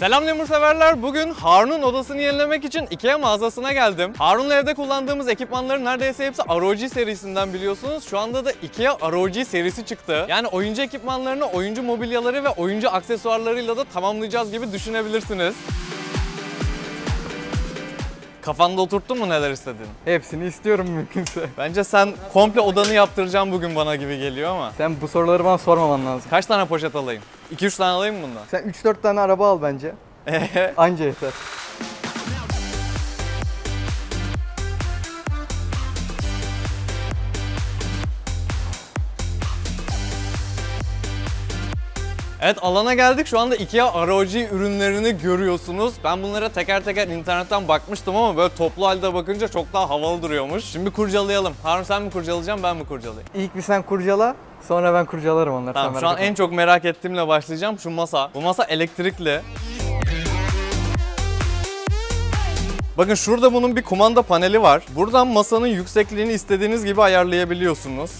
Selam Lemur severler. Bugün Harun'un odasını yenilemek için IKEA mağazasına geldim. Harun'la evde kullandığımız ekipmanların neredeyse hepsi ROG serisinden biliyorsunuz. Şu anda da IKEA ROG serisi çıktı. Yani oyuncu ekipmanlarını, oyuncu mobilyaları ve oyuncu aksesuarlarıyla da tamamlayacağız gibi düşünebilirsiniz. Kafanda oturttun mu neler istediğini? Hepsini istiyorum mümkünse. Bence sen komple odanı yaptıracağım bugün bana gibi geliyor ama. Sen bu soruları bana sormaman lazım. Kaç tane poşet alayım? 2-3 tane alayım mı bundan? Sen 3-4 tane araba al bence. Anca yeter. Evet, alana geldik. Şu anda IKEA ROG ürünlerini görüyorsunuz. Ben bunlara teker teker internetten bakmıştım ama böyle toplu halde bakınca çok daha havalı duruyormuş. Şimdi kurcalayalım. Harun sen mi kurcalayacaksın, ben mi kurcalayayım? İlk bir sen kurcala, sonra ben kurcalarım onları. Tamam, şu an en çok merak ettiğimle başlayacağım. Şu masa. Bu masa elektrikli. Bakın şurada bunun bir kumanda paneli var. Buradan masanın yüksekliğini istediğiniz gibi ayarlayabiliyorsunuz.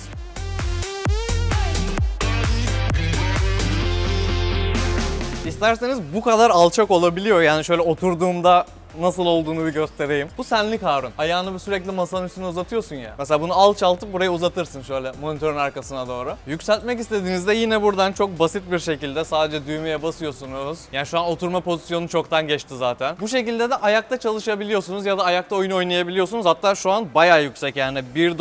İsterseniz bu kadar alçak olabiliyor. Yani şöyle oturduğumda nasıl olduğunu bir göstereyim. Bu senlik Harun. Ayağını sürekli masanın üstüne uzatıyorsun ya. Mesela bunu alçaltıp buraya uzatırsın şöyle monitörün arkasına doğru. Yükseltmek istediğinizde yine buradan çok basit bir şekilde sadece düğmeye basıyorsunuz. Yani şu an oturma pozisyonu çoktan geçti zaten. Bu şekilde de ayakta çalışabiliyorsunuz ya da ayakta oyun oynayabiliyorsunuz. Hatta şu an bayağı yüksek, yani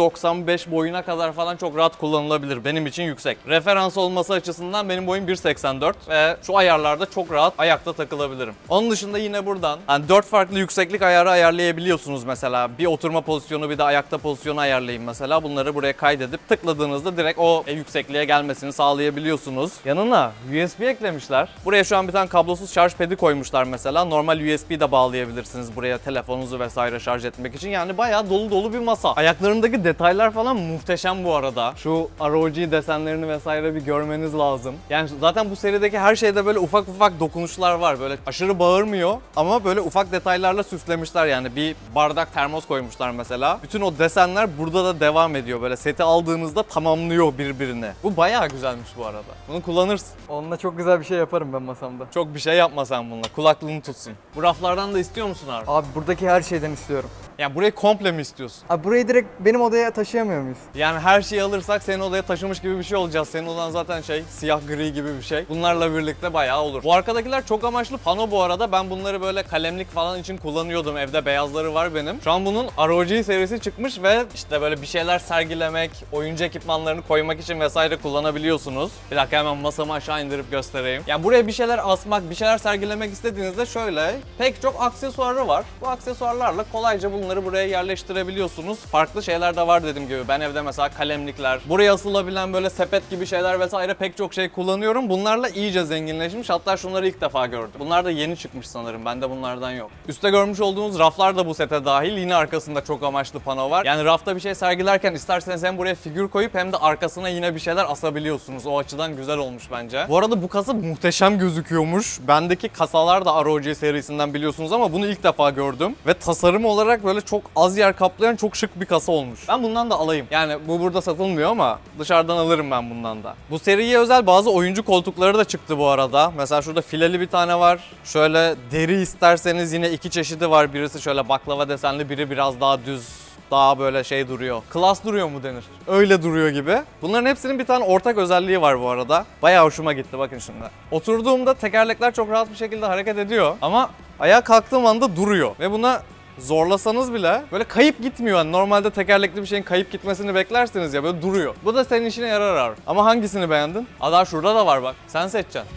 1.95 boyuna kadar falan çok rahat kullanılabilir. Benim için yüksek. Referans olması açısından benim boyum 1.84 ve şu ayarlarda çok rahat ayakta takılabilirim. Onun dışında yine buradan yani 4 farklı yükseklik ayarı ayarlayabiliyorsunuz mesela. Bir oturma pozisyonu, bir de ayakta pozisyonu ayarlayın mesela. Bunları buraya kaydedip tıkladığınızda direkt o yüksekliğe gelmesini sağlayabiliyorsunuz. Yanına USB eklemişler. Buraya şu an bir tane kablosuz şarj pedi koymuşlar mesela. Normal USB de bağlayabilirsiniz buraya telefonunuzu vesaire şarj etmek için. Yani bayağı dolu dolu bir masa. Ayaklarındaki detaylar falan muhteşem bu arada. Şu ROG desenlerini vesaire bir görmeniz lazım. Yani zaten bu serideki her şeyde böyle ufak ufak dokunuşlar var. Böyle aşırı bağırmıyor ama böyle ufak detaylarla süslemişler yani. Bir bardak termos koymuşlar mesela. Bütün o desenler burada da devam ediyor. Böyle seti aldığınızda tamamlıyor birbirini. Bu bayağı güzelmiş bu arada. Bunu kullanırsın. Onunla çok güzel bir şey yaparım ben masamda. Çok bir şey yapma sen bununla. Kulaklığını tutsun. Bu raflardan da istiyor musun abi? Abi buradaki her şeyden istiyorum. Yani burayı komple mi istiyorsun? Abi burayı direkt benim odaya taşıyamıyor muyuz? Yani her şeyi alırsak senin odaya taşımış gibi bir şey olacağız. Senin odan zaten siyah gri gibi bir şey. Bunlarla birlikte bayağı olur. Bu arkadakiler çok amaçlı pano bu arada. Ben bunları böyle kalemlik falan için kullanıyordum. Evde beyazları var benim. Şu an bunun ROG serisi çıkmış ve işte böyle bir şeyler sergilemek, oyuncu ekipmanlarını koymak için vesaire kullanabiliyorsunuz. Bir dakika hemen masamı aşağı indirip göstereyim. Yani buraya bir şeyler asmak, bir şeyler sergilemek istediğinizde şöyle pek çok aksesuarı var. Bu aksesuarlarla kolayca bunları buraya yerleştirebiliyorsunuz. Farklı şeyler de var dediğim gibi. Ben evde mesela kalemlikler, buraya asılabilen böyle sepet gibi şeyler vesaire pek çok şey kullanıyorum. Bunlarla iyice zenginleşmiş. Hatta şunları ilk defa gördüm. Bunlar da yeni çıkmış sanırım. Bende bunlardan yok. Üste görmüş olduğunuz raflar da bu sete dahil. Yine arkasında çok amaçlı pano var. Yani rafta bir şey sergilerken isterseniz hem buraya figür koyup hem de arkasına yine bir şeyler asabiliyorsunuz. O açıdan güzel olmuş bence. Bu arada bu kasa muhteşem gözüküyormuş. Bendeki kasalar da ROG serisinden biliyorsunuz ama bunu ilk defa gördüm. Ve tasarım olarak böyle çok az yer kaplayan çok şık bir kasa olmuş. Ben bundan da alayım. Yani bu burada satılmıyor ama dışarıdan alırım ben bundan da. Bu seriye özel bazı oyuncu koltukları da çıktı bu arada. Mesela şurada fileli bir tane var. Şöyle deri isterseniz yine iki çeşidi var. Birisi şöyle baklava desenli, biri biraz daha düz. Daha böyle duruyor. Klas duruyor mu denir? Öyle duruyor gibi. Bunların hepsinin bir tane ortak özelliği var bu arada. Bayağı hoşuma gitti bakın şimdi. Oturduğumda tekerlekler çok rahat bir şekilde hareket ediyor. Ama ayağa kalktığım anda duruyor. Ve buna zorlasanız bile böyle kayıp gitmiyor. Yani normalde tekerlekli bir şeyin kayıp gitmesini beklersiniz ya, böyle duruyor. Bu da senin işine yarar abi. Ama hangisini beğendin? Daha şurada da var bak. Sen seçeceksin.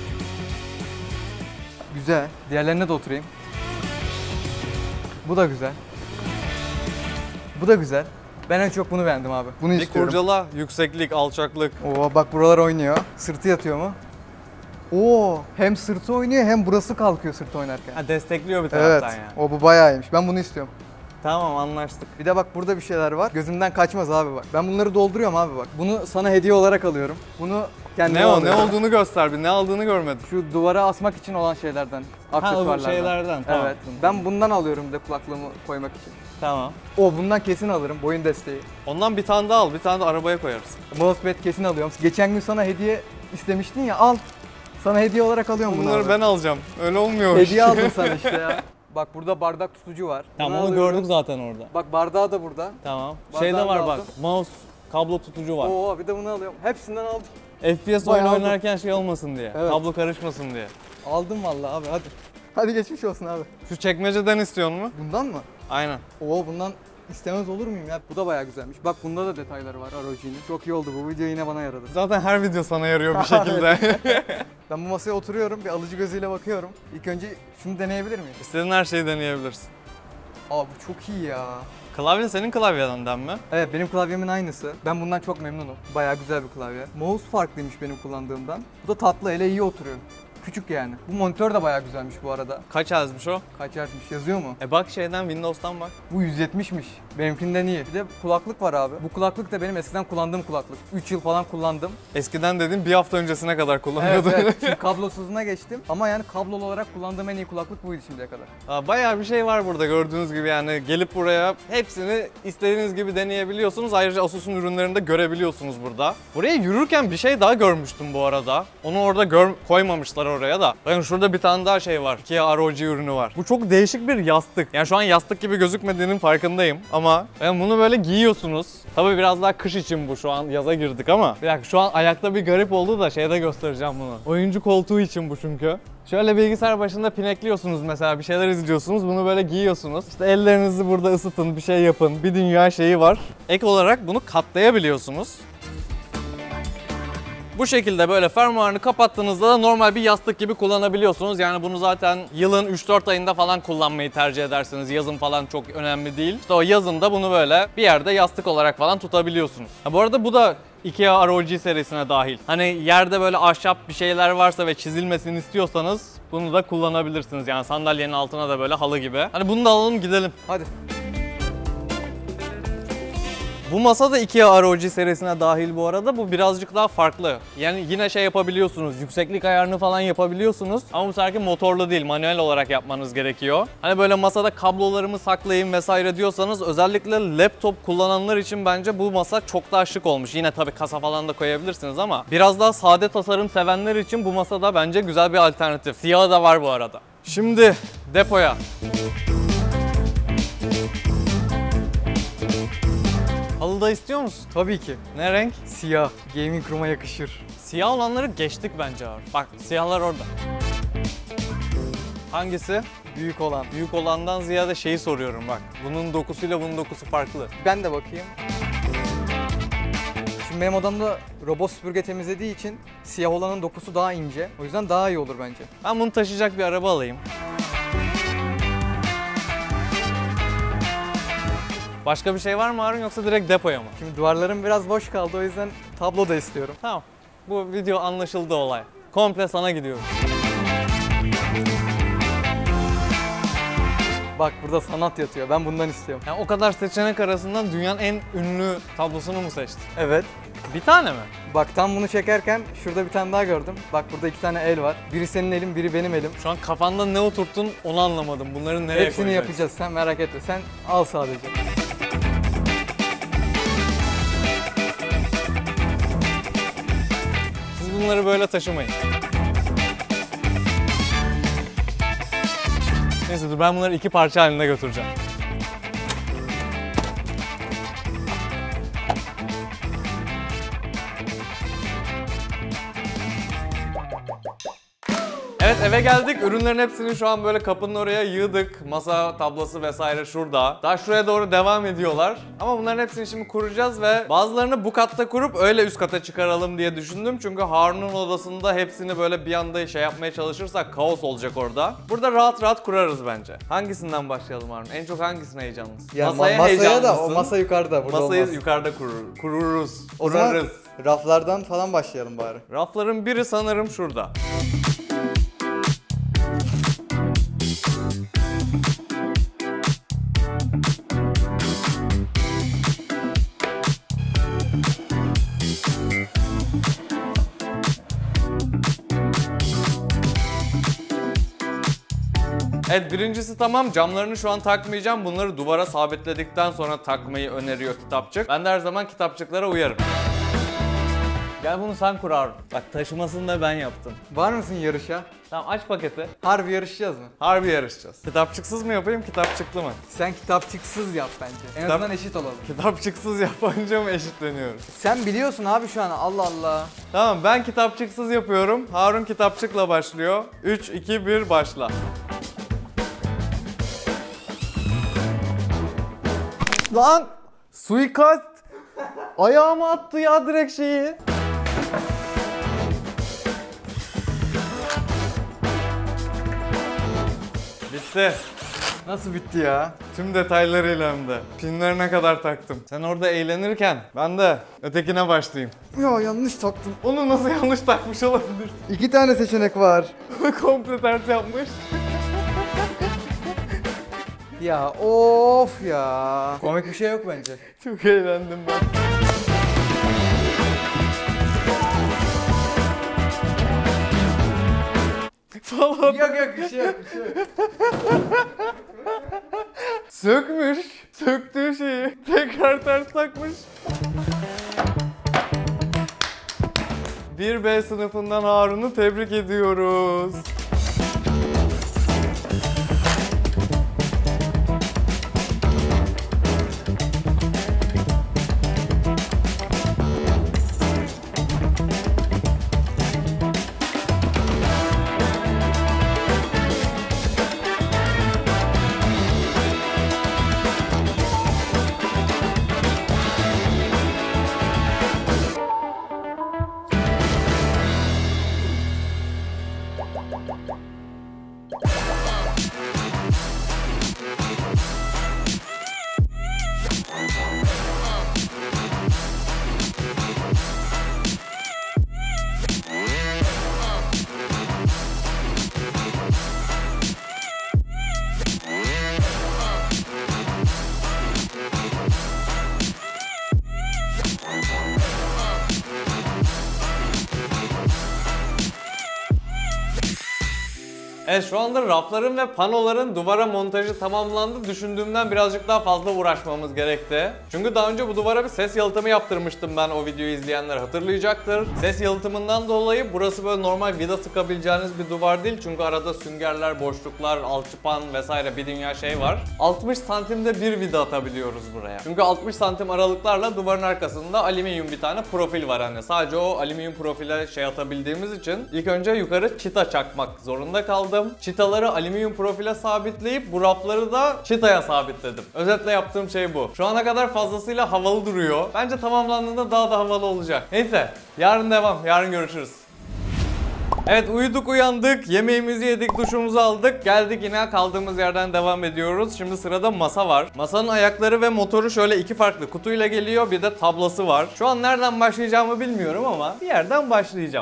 Güzel. Diğerlerine de oturayım. Bu da güzel. Bu da güzel. Ben en çok bunu beğendim abi. Bunu Bir istiyorum. kurcala, yükseklik, alçaklık. Oo bak buralar oynuyor. Sırtı yatıyor mu? Oo hem sırtı oynuyor hem burası kalkıyor sırtı oynarken. Ha, destekliyor bir Evet. taraftan yani. O bu bayağı iyiymiş. Ben bunu istiyorum. Tamam, anlaştık. Bir de bak burada bir şeyler var. Gözümden kaçmaz abi bak. Ben bunları dolduruyorum abi bak. Bunu sana hediye olarak alıyorum. Bunu kendime Ne o? Ne alıyorum. olduğunu göster bir. Ne aldığını görmedim. Şu duvara asmak için olan şeylerden. Aksesuarlardan. Ha, o şeylerden. Tamam. Evet. Ben bundan alıyorum bir de kulaklığımı koymak için. Tamam. O bundan kesin alırım. Boyun desteği. Ondan bir tane daha al. Bir tane de arabaya koyarız. Mousepad kesin alıyorum. Geçen gün sana hediye istemiştin ya, al. Sana hediye olarak alıyorum bunu Bunları abi. ben alacağım. Öyle olmuyor. Hediye aldım sana işte ya. Bak burada bardak tutucu var. Tamam, Bunu onu alıyorum. gördük zaten orada. Bak bardağı da burada. Tamam. Bardağını Şeyde var da bak. aldım. Mouse kablo tutucu var. Oo bir de bunu alıyorum. Hepsinden aldım. FPS Bayağı oyunu aldım. oynarken şey olmasın diye. Evet. Kablo karışmasın diye. Aldım vallahi abi hadi. Hadi geçmiş olsun abi. Şu çekmeceden istiyor mu? Bundan mı? Aynen. Oo bundan istemez olur muyum ya? Bu da bayağı güzelmiş. Bak bunda da detayları var ROG'nin. Çok iyi oldu bu video yine bana yaradı. Zaten her video sana yarıyor bir şekilde. Ben bu masaya oturuyorum bir alıcı gözüyle bakıyorum. İlk önce şunu deneyebilir miyim? İstediğin her şeyi deneyebilirsin. Aa bu çok iyi ya. Klavye senin klavyenden mi? Evet benim klavyemin aynısı. Ben bundan çok memnunum. Bayağı güzel bir klavye. Mouse farklıymış benim kullandığımdan. Bu da tatlı hele iyi oturuyor. Küçük yani. Bu monitör de bayağı güzelmiş bu arada. Kaç azmış o? Kaç hertzmiş yazıyor mu? Bak şeyden Windows'tan bak. Bu 170'miş. Benimkinden iyi. Bir de kulaklık var abi. Bu kulaklık da benim eskiden kullandığım kulaklık. 3 yıl falan kullandım. Eskiden dediğim bir hafta öncesine kadar Evet, kullanıyordun. evet. Şimdi kablosuzuna geçtim. Ama yani kablolu olarak kullandığım en iyi kulaklık buydu şimdiye kadar. Bayağı bir şey var burada gördüğünüz gibi, yani gelip buraya hepsini istediğiniz gibi deneyebiliyorsunuz. Ayrıca Asus'un ürünlerini de görebiliyorsunuz burada. Buraya yürürken bir şey daha görmüştüm bu arada. Onu orada koymamışlar oraya da. Bakın şurada bir tane daha şey var. Kia ROG ürünü var. Bu çok değişik bir yastık. Yani şu an yastık gibi gözükmediğinin farkındayım ama yani bunu böyle giyiyorsunuz. Tabii biraz daha kış için bu, şu an yaza girdik ama. Bir dakika, şu an ayakta bir garip oldu da şeyde göstereceğim bunu. Oyuncu koltuğu için bu çünkü. Şöyle bilgisayar başında pinekliyorsunuz mesela, bir şeyler izliyorsunuz, bunu böyle giyiyorsunuz. İşte ellerinizi burada ısıtın, bir şey yapın, bir dünya şeyi var. Ek olarak bunu katlayabiliyorsunuz. Bu şekilde böyle fermuarını kapattığınızda da normal bir yastık gibi kullanabiliyorsunuz. Yani bunu zaten yılın 3-4 ayında falan kullanmayı tercih edersiniz. Yazın falan çok önemli değil. İşte o yazın da bunu böyle bir yerde yastık olarak falan tutabiliyorsunuz. Bu arada bu da Ikea ROG serisine dahil. Hani yerde böyle ahşap bir şeyler varsa ve çizilmesini istiyorsanız bunu da kullanabilirsiniz. Yani sandalyenin altına da böyle halı gibi. Hani bunu da alalım gidelim. Hadi. Bu masa da Ikea ROG serisine dahil bu arada. Bu birazcık daha farklı. Yani yine şey yapabiliyorsunuz, yükseklik ayarını falan yapabiliyorsunuz. Ama bu seferki motorlu değil, manuel olarak yapmanız gerekiyor. Hani böyle masada kablolarımı saklayayım vesaire diyorsanız, özellikle laptop kullananlar için bence bu masa çok daha şık olmuş. Yine tabii kasa falan da koyabilirsiniz ama biraz daha sade tasarım sevenler için bu masa da bence güzel bir alternatif. Siyahı da var bu arada. Şimdi depoya. Halı da istiyor musun? Tabii ki. Ne renk? Siyah. Gaming room'a yakışır. Siyah olanları geçtik bence abi. Bak siyahlar orada. Hangisi? Büyük olan. Büyük olandan ziyade şeyi soruyorum bak. Bunun dokusuyla bunun dokusu farklı. Ben de bakayım. Şimdi benim odamda robot süpürge temizlediği için siyah olanın dokusu daha ince. O yüzden daha iyi olur bence. Ben bunu taşıyacak bir araba alayım. Başka bir şey var mı Harun, yoksa direkt depoya mı? Şimdi duvarlarım biraz boş kaldı o yüzden tablo da istiyorum. Tamam. Bu video anlaşıldı olay. Komple sana gidiyorum. Bak burada sanat yatıyor. Ben bundan istiyorum. Yani o kadar seçenek arasından dünyanın en ünlü tablosunu mu seçtin? Evet. Bir tane mi? Bak tam bunu çekerken şurada bir tane daha gördüm. Bak burada 2 tane el var. Biri senin elin, biri benim elim. Şu an kafanda ne oturttun onu anlamadım. Bunları nereye Hepsini koyacaksın? yapacağız. Sen merak etme. Sen al sadece. Siz bunları böyle taşımayın. Neyse dur, ben bunları 2 parça halinde götüreceğim. Evet, eve geldik. Ürünlerin hepsini şu an böyle kapının oraya yığdık. Masa tablosu vesaire şurada. Daha şuraya doğru devam ediyorlar. Ama bunların hepsini şimdi kuracağız ve bazılarını bu katta kurup öyle üst kata çıkaralım diye düşündüm. Çünkü Harun'un odasında hepsini böyle bir anda şey yapmaya çalışırsak kaos olacak orada. Burada rahat rahat kurarız bence. Hangisinden başlayalım Harun? En çok hangisine heyecanlısın? Ya masaya da o heyecanlısın. masa yukarıda. Burada Masayı olmaz. yukarıda kururuz. O zaman Kurarız. raflardan falan başlayalım bari. Rafların biri sanırım şurada. Evet, birincisi tamam. Camlarını şu an takmayacağım. Bunları duvara sabitledikten sonra takmayı öneriyor kitapçık. Ben de her zaman kitapçıklara uyarım. Gel bunu sen kur Harun. Bak taşımasını da ben yaptım. Var mısın yarışa? Tamam aç paketi. Harbi yarışacağız mı? Harbi yarışacağız. Kitapçıksız mı yapayım, kitapçıklı mı? Sen kitapçıksız yap bence. En azından eşit olalım. Kitapçıksız yapınca mı eşitleniyoruz? Sen biliyorsun abi şu an, Allah Allah. Tamam ben kitapçıksız yapıyorum. Harun kitapçıkla başlıyor. 3, 2, 1 başla. Lan! Suikast! Ayağıma attı ya direkt şeyi. Bitti. Nasıl bitti ya? Tüm detaylarıyla hem de. Pinlerine kadar taktım. Sen orada eğlenirken ben de ötekine başlayayım. Ya yanlış taktım. Onu nasıl yanlış takmış olabilir? 2 tane seçenek var. Komple ters yapmış. Ya of ya. Komik bir şey yok bence. Çok eğlendim ben. Falan. Yok bir şey yok. Sökmüş. Söktüğü şeyi tekrar ters takmış. 1B sınıfından Harun'u tebrik ediyoruz. Evet şu anda rafların ve panoların duvara montajı tamamlandı. Düşündüğümden birazcık daha fazla uğraşmamız gerekti. Çünkü daha önce bu duvara bir ses yalıtımı yaptırmıştım ben, o videoyu izleyenler hatırlayacaktır. Ses yalıtımından dolayı burası böyle normal vida sıkabileceğiniz bir duvar değil. Çünkü arada süngerler, boşluklar, alçıpan vesaire bir dünya şey var. 60 santimde bir vida atabiliyoruz buraya. Çünkü 60 santim aralıklarla duvarın arkasında alüminyum bir tane profil var hani. Sadece o alüminyum profile şey atabildiğimiz için ilk önce yukarı çita çakmak zorunda kaldım. Çitaları alüminyum profile sabitleyip bu rafları da çitaya sabitledim. Özetle yaptığım şey bu. Şu ana kadar fazlasıyla havalı duruyor. Bence tamamlandığında daha da havalı olacak. Neyse yarın devam. Yarın görüşürüz. Evet uyuduk uyandık, yemeğimizi yedik, duşumuzu aldık, geldik yine kaldığımız yerden devam ediyoruz. Şimdi sırada masa var. Masanın ayakları ve motoru şöyle iki farklı kutuyla geliyor, bir de tablası var. Şu an nereden başlayacağımı bilmiyorum ama bir yerden başlayacağım.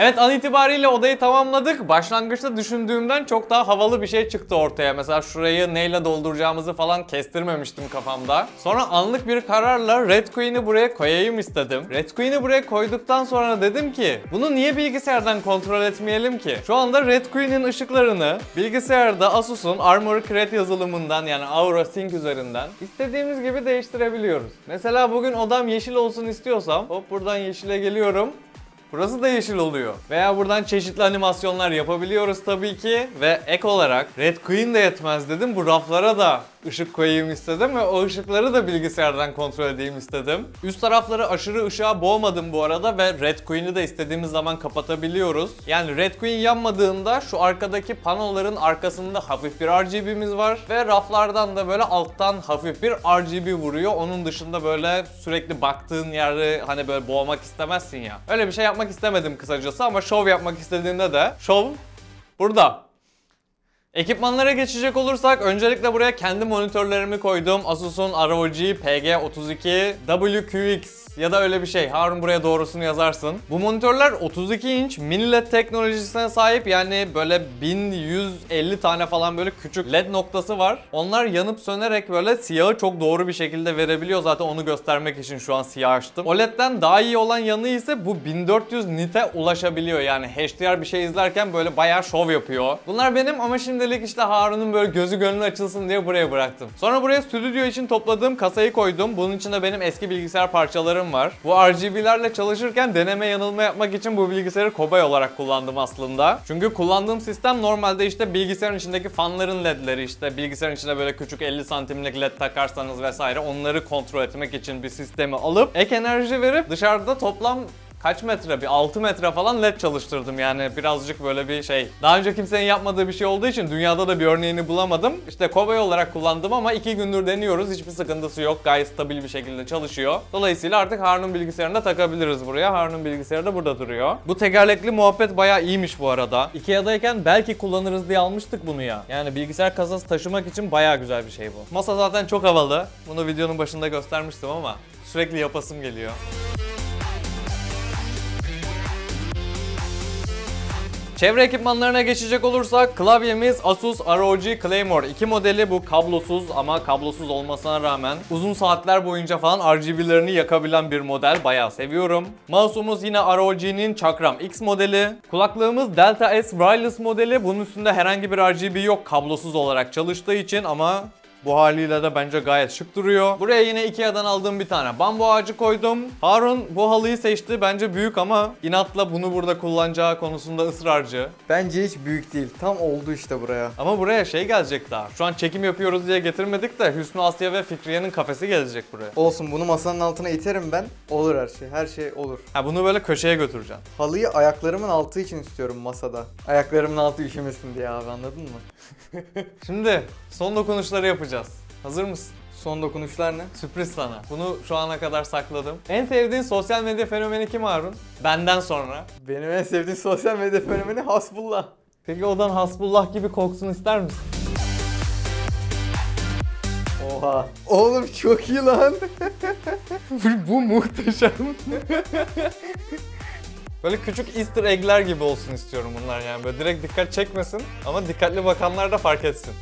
Evet, an itibariyle odayı tamamladık. Başlangıçta düşündüğümden çok daha havalı bir şey çıktı ortaya. Mesela şurayı neyle dolduracağımızı falan kestirmemiştim kafamda. Sonra anlık bir kararla Red Queen'i buraya koyayım istedim. Red Queen'i buraya koyduktan sonra dedim ki bunu niye bilgisayardan kontrol etmeyelim ki? Şu anda Red Queen'in ışıklarını bilgisayarda Asus'un Armoury Crate yazılımından yani Aura Sync üzerinden istediğimiz gibi değiştirebiliyoruz. Mesela bugün odam yeşil olsun istiyorsam hop buradan yeşile geliyorum. Burası da yeşil oluyor. Veya buradan çeşitli animasyonlar yapabiliyoruz tabii ki. Ve ek olarak Red Queen de yetmez dedim. Bu raflara da ışık koyayım istedim ve o ışıkları da bilgisayardan kontrol edeyim istedim. Üst tarafları aşırı ışığa boğmadım bu arada ve Red Queen'i de istediğimiz zaman kapatabiliyoruz. Yani Red Queen yanmadığında şu arkadaki panoların arkasında hafif bir RGB'miz var ve raflardan da böyle alttan hafif bir RGB vuruyor. Onun dışında böyle sürekli baktığın yerde hani böyle boğmak istemezsin ya. Öyle bir şey yapmak istemedim kısacası ama şov yapmak istediğimde de şov burada. Ekipmanlara geçecek olursak öncelikle buraya kendi monitörlerimi koydum. Asus'un ROG PG32 WQX ya da öyle bir şey. Harun buraya doğrusunu yazarsın. Bu monitörler 32 inç mini LED teknolojisine sahip, yani böyle 1150 tane falan böyle küçük LED noktası var. Onlar yanıp sönerek böyle siyahı çok doğru bir şekilde verebiliyor. Zaten onu göstermek için şu an siyah açtım. OLED'den daha iyi olan yanı ise bu 1400 nit'e ulaşabiliyor. Yani HDR bir şey izlerken böyle bayağı şov yapıyor. Bunlar benim ama şimdilik işte Harun'un böyle gözü gönlü açılsın diye buraya bıraktım. Sonra buraya stüdyo için topladığım kasayı koydum. Bunun içinde benim eski bilgisayar parçalarım var. Bu RGB'lerle çalışırken deneme yanılma yapmak için bu bilgisayarı kobay olarak kullandım aslında. Çünkü kullandığım sistem normalde işte bilgisayarın içindeki fanların ledleri, işte bilgisayarın içine böyle küçük 50 santimlik led takarsanız vesaire onları kontrol etmek için bir sistemi alıp ek enerji verip dışarıda toplam kaç metre? Bir 6 metre falan led çalıştırdım, yani birazcık böyle bir şey. Daha önce kimsenin yapmadığı bir şey olduğu için dünyada da bir örneğini bulamadım. İşte kobay olarak kullandım ama 2 gündür deniyoruz. Hiçbir sıkıntısı yok. Gayet stabil bir şekilde çalışıyor. Dolayısıyla artık Harun'un bilgisayarını da takabiliriz buraya. Harun'un bilgisayarı da burada duruyor. Bu tekerlekli muhabbet bayağı iyiymiş bu arada. Ikea'dayken belki kullanırız diye almıştık bunu ya. Yani bilgisayar kasası taşımak için bayağı güzel bir şey bu. Masa zaten çok havalı. Bunu videonun başında göstermiştim ama sürekli yapasım geliyor. Çevre ekipmanlarına geçecek olursak klavyemiz Asus ROG Claymore 2 modeli. Bu kablosuz ama kablosuz olmasına rağmen uzun saatler boyunca falan RGB'lerini yakabilen bir model. Bayağı seviyorum. Mouse'umuz yine ROG'nin Chakram X modeli. Kulaklığımız Delta S Wireless modeli. Bunun üstünde herhangi bir RGB yok kablosuz olarak çalıştığı için ama bu haliyle de bence gayet şık duruyor. Buraya yine Ikea'dan aldığım bir tane bambu ağacı koydum. Harun bu halıyı seçti. Bence büyük ama inatla bunu burada kullanacağı konusunda ısrarcı. Bence hiç büyük değil. Tam oldu işte buraya. Ama buraya şey gelecek daha. Şu an çekim yapıyoruz diye getirmedik de Hüsnü Asya ve Fikriye'nin kafesi gelecek buraya. Olsun, bunu masanın altına iterim ben. Olur her şey. Her şey olur. Ha, bunu böyle köşeye götüreceğim. Halıyı ayaklarımın altı için istiyorum masada. Ayaklarımın altı üşümesin diye abi, anladın mı? Şimdi son dokunuşları yapacağız. Hazır mısın? Son dokunuşlar ne? Sürpriz sana. Bunu şu ana kadar sakladım. En sevdiğin sosyal medya fenomeni kim Harun? Benden sonra. Benim en sevdiğim sosyal medya fenomeni Hasbullah. Peki odan Hasbullah gibi koksun ister misin? Oha. Oğlum çok iyi lan. Bu muhteşem. Böyle küçük easter egg'ler gibi olsun istiyorum bunlar, yani böyle direkt dikkat çekmesin ama dikkatli bakanlar da fark etsin.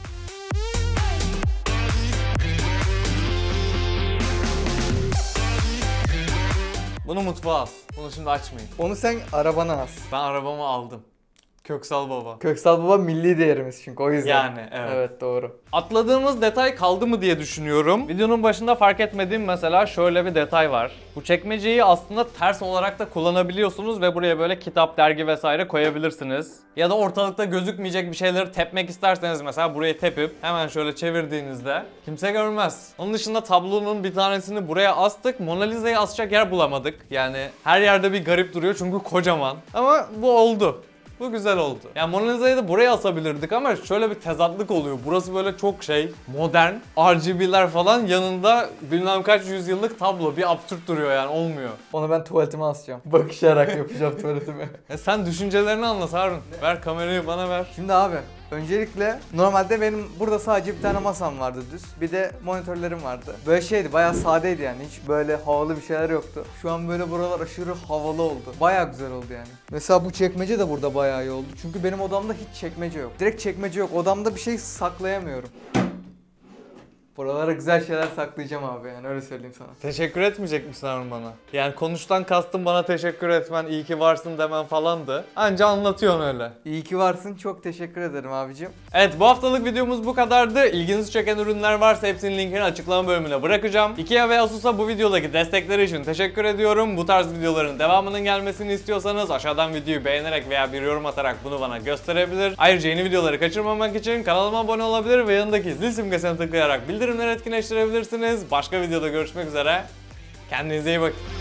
Bunu mutfağa as. Bunu şimdi açmayın. Onu sen arabana as. Ben arabamı aldım. Köksal baba. Köksal Baba milli değerimiz çünkü, o yüzden. Yani evet. Evet, doğru. Atladığımız detay kaldı mı diye düşünüyorum. Videonun başında fark etmediğim mesela şöyle bir detay var. Bu çekmeceyi aslında ters olarak da kullanabiliyorsunuz ve buraya böyle kitap, dergi vesaire koyabilirsiniz. Ya da ortalıkta gözükmeyecek bir şeyleri tepmek isterseniz mesela buraya tepip hemen şöyle çevirdiğinizde kimse görmez. Onun dışında tablonun bir tanesini buraya astık. Mona Lisa'yı asacak yer bulamadık. Yani her yerde bir garip duruyor çünkü kocaman. Ama bu oldu. Bu güzel oldu. Yani Mona Lisa'yı da buraya asabilirdik ama şöyle bir tezatlık oluyor. Burası böyle çok modern, RGB'ler falan, yanında bilmem kaç yüzyıllık tablo. Bir absürt duruyor yani, olmuyor. Onu ben tuvaletime asacağım. Bakışarak yapacağım tuvaletimi. Sen düşüncelerini anlat Harun. Ver kamerayı bana ver. Şimdi abi, Öncelikle normalde benim burada sadece bir tane masam vardı düz. Bir de monitörlerim vardı. Böyle şeydi, bayağı sadeydi yani. Hiç böyle havalı bir şeyler yoktu. Şu an böyle buralar aşırı havalı oldu. Bayağı güzel oldu yani. Mesela bu çekmece de burada bayağı iyi oldu. Çünkü benim odamda hiç çekmece yok. Direkt çekmece yok. Odamda bir şey saklayamıyorum. Buralara güzel şeyler saklayacağım abi, yani öyle söyleyeyim sana. Teşekkür etmeyecek misin Harun bana? Yani konuştan kastım bana teşekkür etmen, iyi ki varsın demen falandı. Anca anlatıyorsun öyle. İyi ki varsın, çok teşekkür ederim abicim. Evet, bu haftalık videomuz bu kadardı. İlginizi çeken ürünler varsa hepsinin linkini açıklama bölümüne bırakacağım. IKEA ve Asus'a bu videodaki destekleri için teşekkür ediyorum. Bu tarz videoların devamının gelmesini istiyorsanız aşağıdan videoyu beğenerek veya bir yorum atarak bunu bana gösterebilir. Ayrıca yeni videoları kaçırmamak için kanalıma abone olabilir ve yanındaki zil simgesine tıklayarak bildirimleri etkinleştirebilirsiniz. Başka videoda görüşmek üzere. Kendinize iyi bakın.